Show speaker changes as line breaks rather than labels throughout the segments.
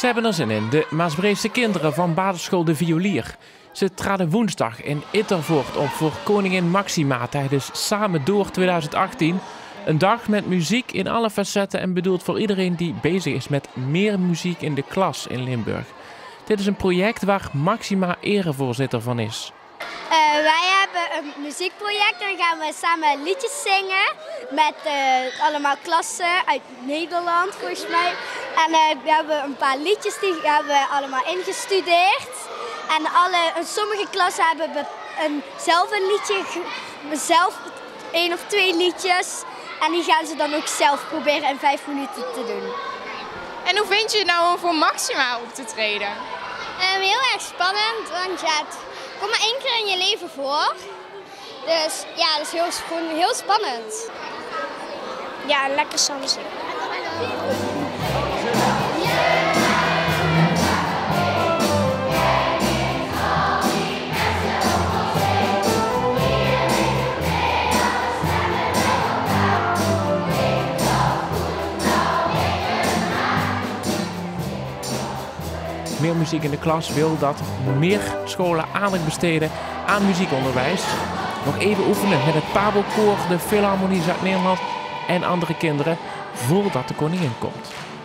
Ze hebben er zin in, de Maasbreedse kinderen van basisschool De Violier. Ze traden woensdag in Ittervoort op voor koningin Maxima tijdens Samen Door 2018. Een dag met muziek in alle facetten en bedoeld voor iedereen die bezig is met meer muziek in de klas in Limburg. Dit is een project waar Maxima erevoorzitter van is.
Wij hebben een muziekproject en dan gaan we samen liedjes zingen met allemaal klassen uit Nederland volgens mij. En we hebben een paar liedjes die hebben we allemaal ingestudeerd. En sommige klassen hebben zelf een liedje, zelf 1 of 2 liedjes. En die gaan ze dan ook zelf proberen in 5 minuten te doen.
En hoe vind je het nou om voor Maxima op te treden?
Heel erg spannend, want ja, het komt maar 1 keer in je leven voor. Dus ja, dat is gewoon heel spannend. Ja, lekker samen zingen.
Meer muziek in de klas wil dat meer scholen aandacht besteden aan muziekonderwijs. Nog even oefenen met het Pabo-koor, de Philharmonie Zuid-Nederland en andere kinderen voordat de koningin komt.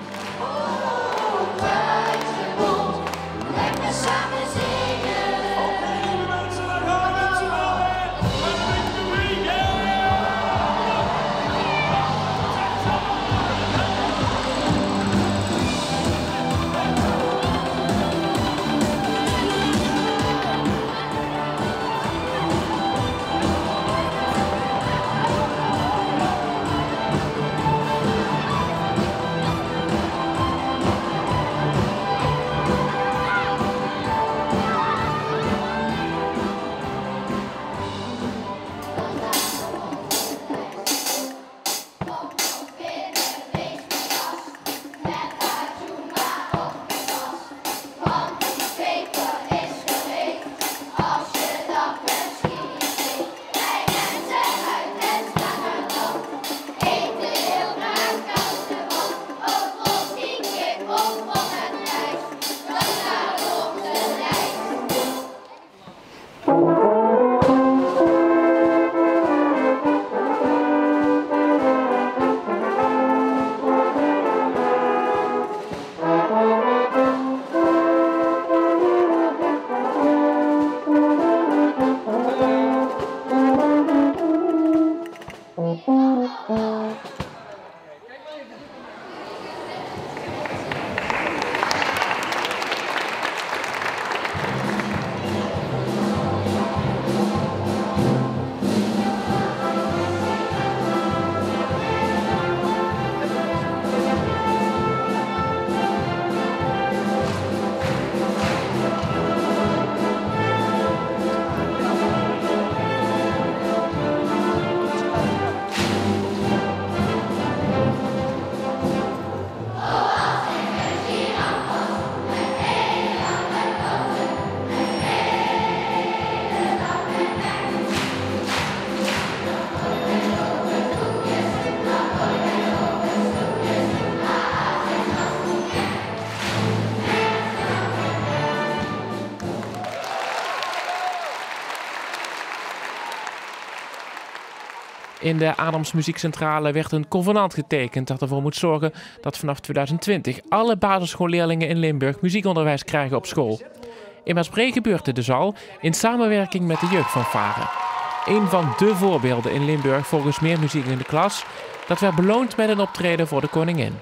In de Adams Muziekcentrale werd een convenant getekend dat ervoor moet zorgen dat vanaf 2020 alle basisschoolleerlingen in Limburg muziekonderwijs krijgen op school. In Maasbree gebeurt dit dus al in samenwerking met de jeugdfanfare. Een van de voorbeelden in Limburg volgens meer muziek in de klas, dat werd beloond met een optreden voor de koningin.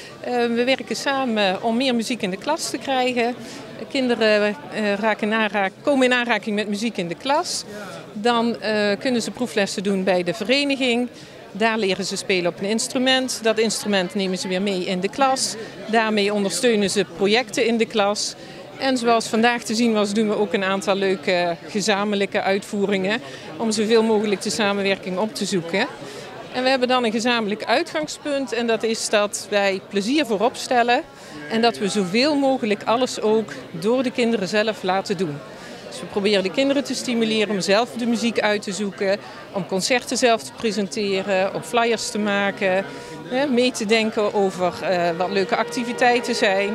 We werken samen om meer muziek in de klas te krijgen. Kinderen komen in aanraking met muziek in de klas. Dan kunnen ze proeflessen doen bij de vereniging. Daar leren ze spelen op een instrument. Dat instrument nemen ze weer mee in de klas. Daarmee ondersteunen ze projecten in de klas. En zoals vandaag te zien was, doen we ook een aantal leuke gezamenlijke uitvoeringen om zoveel mogelijk de samenwerking op te zoeken. En we hebben dan een gezamenlijk uitgangspunt en dat is dat wij plezier voorop stellen en dat we zoveel mogelijk alles ook door de kinderen zelf laten doen. Dus we proberen de kinderen te stimuleren om zelf de muziek uit te zoeken, om concerten zelf te presenteren, om flyers te maken, mee te denken over wat leuke activiteiten zijn.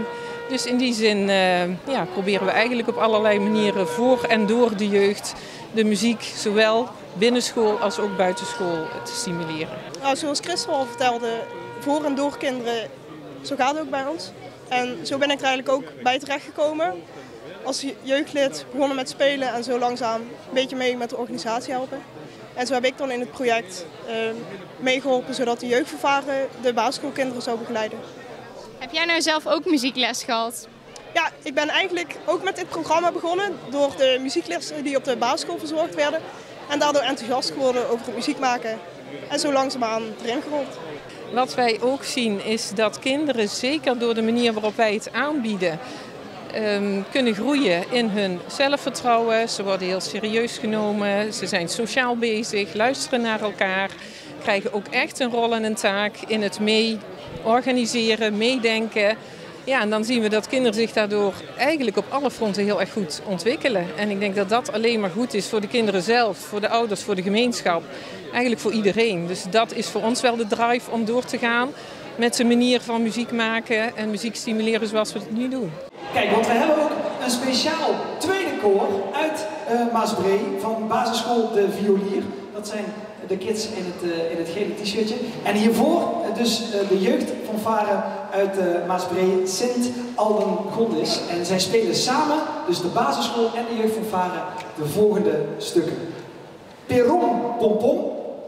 Dus in die zin proberen we eigenlijk op allerlei manieren voor en door de jeugd de muziek zowel binnenschool als ook buitenschool te stimuleren.
Nou, zoals Christel al vertelde, voor en door kinderen, zo gaat het ook bij ons. En zo ben ik er eigenlijk ook bij terechtgekomen. Als jeugdlid begonnen met spelen en zo langzaam een beetje mee met de organisatie helpen. En zo heb ik dan in het project meegeholpen zodat de jeugdfanfare de basisschoolkinderen zou begeleiden.
Heb jij nou zelf ook muziekles gehad?
Ja, ik ben eigenlijk ook met dit programma begonnen door de muzieklessen die op de basisschool verzorgd werden. En daardoor enthousiast geworden over het muziek maken en zo langzaamaan erin gerold.
Wat wij ook zien is dat kinderen, zeker door de manier waarop wij het aanbieden, kunnen groeien in hun zelfvertrouwen. Ze worden heel serieus genomen, ze zijn sociaal bezig, luisteren naar elkaar, krijgen ook echt een rol en een taak in het mee organiseren, meedenken. Ja, en dan zien we dat kinderen zich daardoor eigenlijk op alle fronten heel erg goed ontwikkelen. En ik denk dat dat alleen maar goed is voor de kinderen zelf, voor de ouders, voor de gemeenschap. Eigenlijk voor iedereen. Dus dat is voor ons wel de drive om door te gaan met de manier van muziek maken en muziek stimuleren zoals we het nu doen.
Kijk, want we hebben ook een speciaal tweede koor uit Maasbree van basisschool De Violier. Dat zijn de kids in het gele t-shirtje. En hiervoor dus de jeugdfanfare uit Maasbree, Sint Alden-Gondis. En zij spelen samen, dus de basisschool en de jeugdfanfare, de volgende stukken. Perron Pompom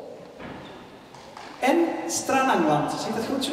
en Stranangland. Zeg dat goed zo?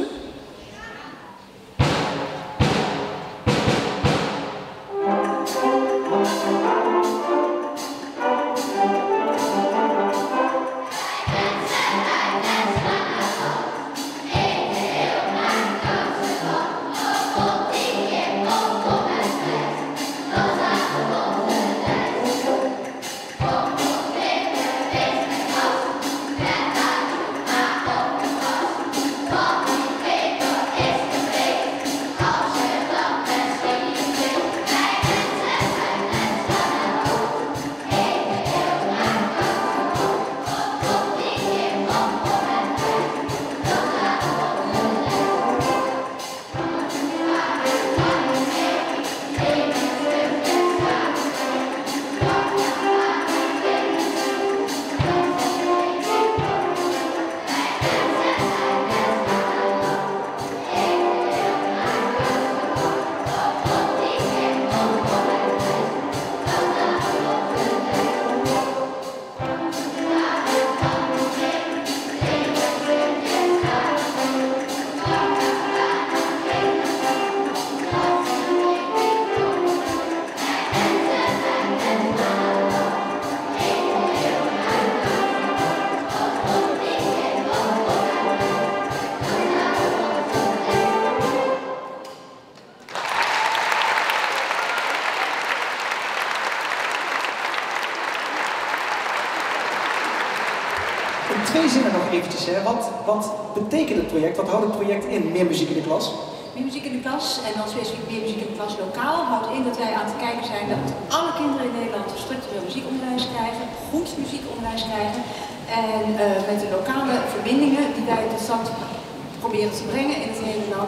In twee zinnen nog eventjes, hè. Wat betekent het project? Wat houdt het project in? Meer muziek in de klas?
Meer muziek in de klas en dan specifiek meer muziek in de klas lokaal houdt in dat wij aan het kijken zijn dat alle kinderen in Nederland structureel muziekonderwijs krijgen, goed muziekonderwijs krijgen. En met de lokale verbindingen die wij tot stand proberen te brengen in het hele land,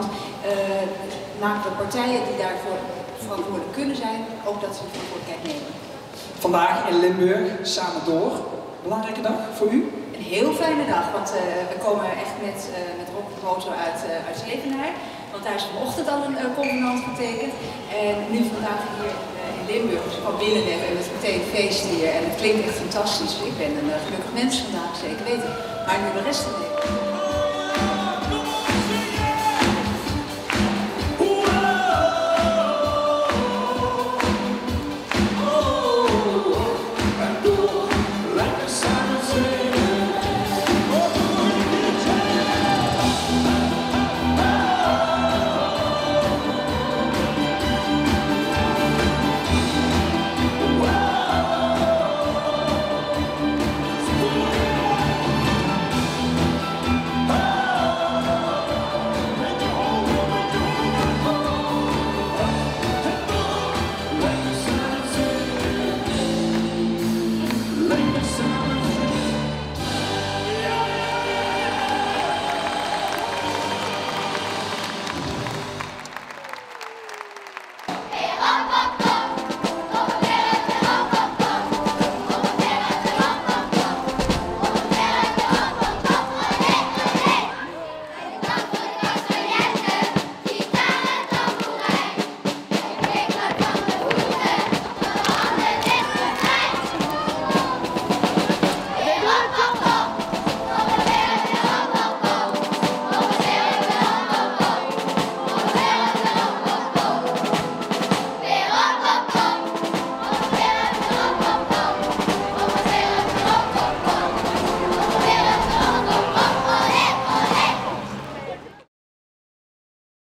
maken we partijen die daarvoor verantwoordelijk kunnen zijn, ook dat ze de verantwoordelijkheid nemen.
Vandaag in Limburg, samen door. Belangrijke dag voor u?
Een heel fijne dag, want we komen echt met Rob Roto uit Zevenaar. Want daar is vanochtend al een convenant getekend. En nu vandaag hier in Limburg, dus ik kwam binnen net en het is meteen feest hier. En het klinkt echt fantastisch. Dus ik ben een gelukkig mens vandaag, zeker weten. Maar nu de rest van